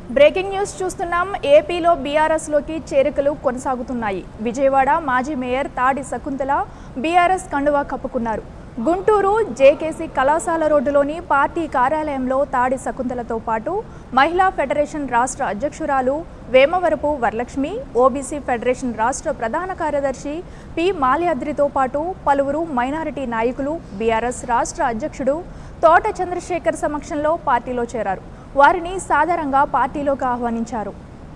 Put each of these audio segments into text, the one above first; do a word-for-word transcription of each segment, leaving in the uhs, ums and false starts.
Breaking news చూస్తున్నాం. ఏపీలో BRS లోకి చేరికలు కొనసాగుతున్నాయి. విజయవాడ మాజీ మేయర్ తాడి శకుంతల బీఆర్ఎస్ కండువా కప్పుకున్నారు. గుంటూరు జేకేసీ కళాశాల రోడ్డులోని పార్టీ కార్యాలయంలో తాడి శకుంతలతో పాటు మహిళా ఫెడరేషన్ రాష్ట్ర అధ్యక్షురాలు వేమవరపు వరలక్ష్మి, ఓబీసీ ఫెడరేషన్ రాష్ట్ర ప్రధాన కార్యదర్శి పి మాల్యాద్రితో పాటు పలువురు మైనారిటీ నాయకులు బీఆర్ఎస్ రాష్ట్ర అధ్యక్షుడు తోట చంద్రశేఖర్ సమక్షంలో పార్టీలో చేరారు. వారిని సాధారణంగా పార్టీలోకి ఆహ్వానించారు.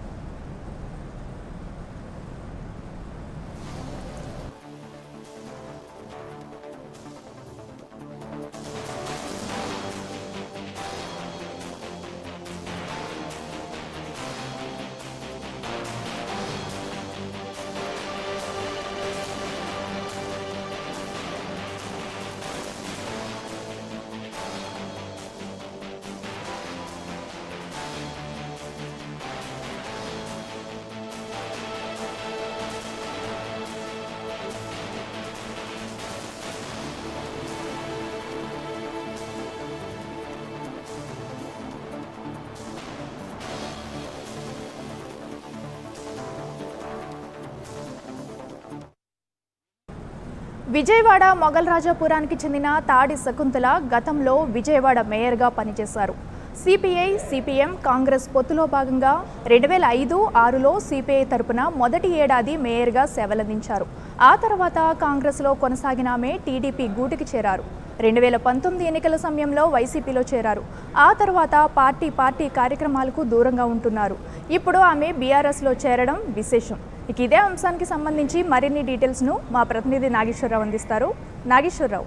విజయవాడ మొగల్రాజాపురానికి చెందిన తాడి శకుంతల గతంలో విజయవాడ మేయర్గా పనిచేశారు. సిపిఐ సిపిఎం కాంగ్రెస్ పొత్తులో భాగంగా రెండు వేల ఐదు ఆరులో సిపిఐ తరపున మొదటి ఏడాది మేయర్గా సేవలందించారు. ఆ తర్వాత కాంగ్రెస్లో కొనసాగిన ఆమె టీడీపీ గూటికి చేరారు. రెండు వేల పంతొమ్మిది ఎన్నికల సమయంలో వైసీపీలో చేరారు. ఆ తర్వాత పార్టీ పార్టీ కార్యక్రమాలకు దూరంగా ఉంటున్నారు. ఇప్పుడు ఆమె బీఆర్ఎస్లో చేరడం విశేషం. ఇక ఇదే అంశానికి సంబంధించి మరిన్ని డీటెయిల్స్ ను మా ప్రతినిధి నాగేశ్వరరావు అందిస్తారు. నాగేశ్వరరావు,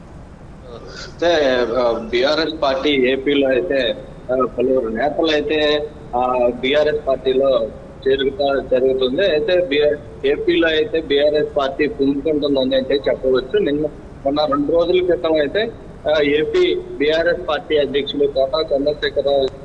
బీఆర్ఎస్ పార్టీ ఏపీలో అయితే పలువురు నేతలు అయితే బీఆర్ఎస్ పార్టీలో చేరుతా జరుగుతుంది. అయితే ఏపీలో అయితే బీఆర్ఎస్ పార్టీ పుంజుకుంటుందని అయితే చెప్పవచ్చు. నిన్న మొన్న రెండు రోజుల క్రితం అయితే ఏపీ బీఆర్ఎస్ పార్టీ అధ్యక్షులు తోట చంద్రశేఖరరావు